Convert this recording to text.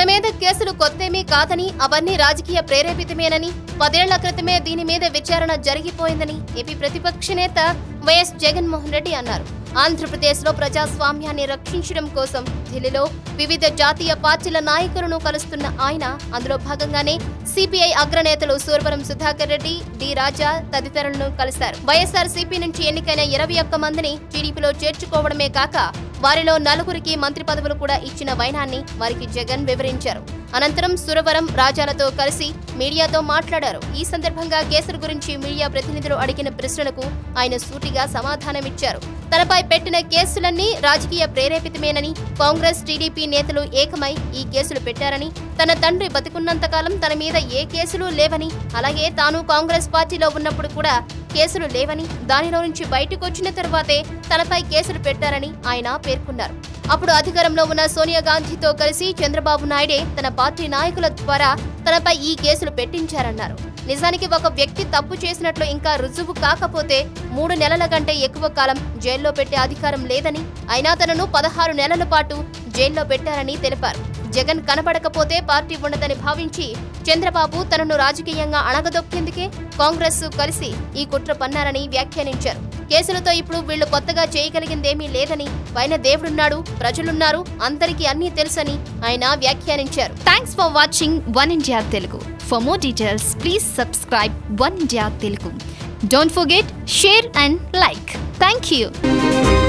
మీద కేసులు కొత్తేమీ కాదని, అవన్నీ రాజకీయ ప్రేరేపితమేనని, 10 ఏళ్ల క్రితమే దీని మీద విచారణ జరిగిపోయిందని ఏపీ ప్రతిపక్ష నేత వైఎస్ జగన్ మోహన్ రెడ్డి అన్నారు. ఆంధ్రప్రదేశ్లో ప్రజాస్వామ్యాన్ని రక్షించడం కోసం ఢిల్లీలో వివిధ జాతీయ పార్టీల నాయకులను కలుస్తున్న ఆయన అందులో భాగంగానే సిపిఐ అగ్రనేతలు సూరవరం సుధాకర్ రెడ్డి, డి రాజా తదితరులను కలిశారు. YSRCP నుంచి ఎన్నికైన 21 మందిని టీడీపీలో చేర్చుకోవడమే కాక వారిలో 4గురికి మంత్రి పదవులు కూడా ఇచ్చిన వైనాన్ని వారికి జగన్ వివరించారు. అనంతరం సురవరం రాజాలతో కలిసి మీడియాతో మాట్లాడారు. ఈ సందర్భంగా కేసుల గురించి మీడియా ప్రతినిధులు అడిగిన ప్రశ్నలకు ఆయన సూటిగా సమాధానమిచ్చారు. తనపై పెట్టిన కేసులన్నీ రాజకీయ ప్రేరేపితమేనని, కాంగ్రెస్ టీడీపీ నేతలు ఏకమై ఈ కేసులు పెట్టారని, తన తండ్రి బతికున్నంతకాలం తన మీద ఏ కేసులు లేవని, అలాగే తాను కాంగ్రెస్ పార్టీలో ఉన్నప్పుడు కూడా కేసులు లేవని, దానిలో నుంచి బయటకు వచ్చిన తర్వాతే తనపై కేసులు పెట్టారని ఆయన పేర్కొన్నారు. అప్పుడు అధికారంలో ఉన్న సోనియా గాంధీతో కలిసి చంద్రబాబు నాయుడే తన పార్టీ నాయకుల ద్వారా తనపై ఈ కేసులు పెట్టించారన్నారు. నిజానికి ఒక వ్యక్తి తప్పు చేసినట్లు ఇంకా రుజువు కాకపోతే 3 నెలల కంటే ఎక్కువ కాలం జైల్లో పెట్టే అధికారం లేదని, అయినా తనను 16 నెలల పాటు జైల్లో పెట్టారని తెలిపారు. జగన్ కనబడకపోతే పార్టీ ఉండదని భావించి చంద్రబాబు తనను రాజకీయంగా అణగదొక్కేందుకే కాంగ్రెస్ కలిసి ఈ కుట్ర పన్నారని వ్యాఖ్యానించారు. కేసులతో ఇప్పుడు వీళ్లు కొత్తగా చేయగలిగిందేమీ లేదని, పైన దేవుడున్నాడు, ప్రజలున్నారు, అందరికీ అన్నీ తెలుసని ఆయన వ్యాఖ్యానించారు. Thanks for watching one India Telugu. For more details, please subscribe One India Telugu. Don't forget, share and like. Thank you.